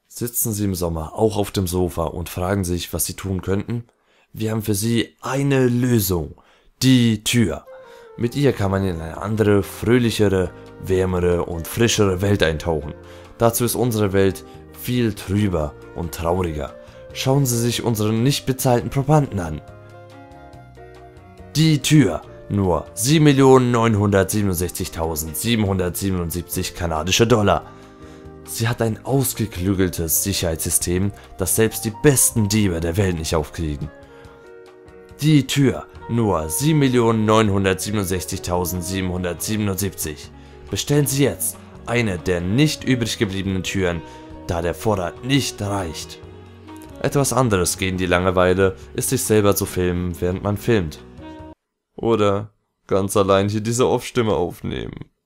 Sitzen Sie im Sommer auch auf dem Sofa und fragen sich, was Sie tun könnten? Wir haben für Sie eine Lösung. Die Tür. Mit ihr kann man in eine andere, fröhlichere, wärmere und frischere Welt eintauchen. Dazu ist unsere Welt viel trüber und trauriger. Schauen Sie sich unsere nicht bezahlten Probanden an. Die Tür. Nur 7.967.777 kanadische Dollar. Sie hat ein ausgeklügeltes Sicherheitssystem, das selbst die besten Diebe der Welt nicht aufkriegen. Die Tür. Nur 7.967.777. Bestellen Sie jetzt eine der nicht übrig gebliebenen Türen, da der Vorrat nicht reicht. Etwas anderes gegen die Langeweile ist, sich selber zu filmen, während man filmt. Oder ganz allein hier diese Off-Stimme aufnehmen.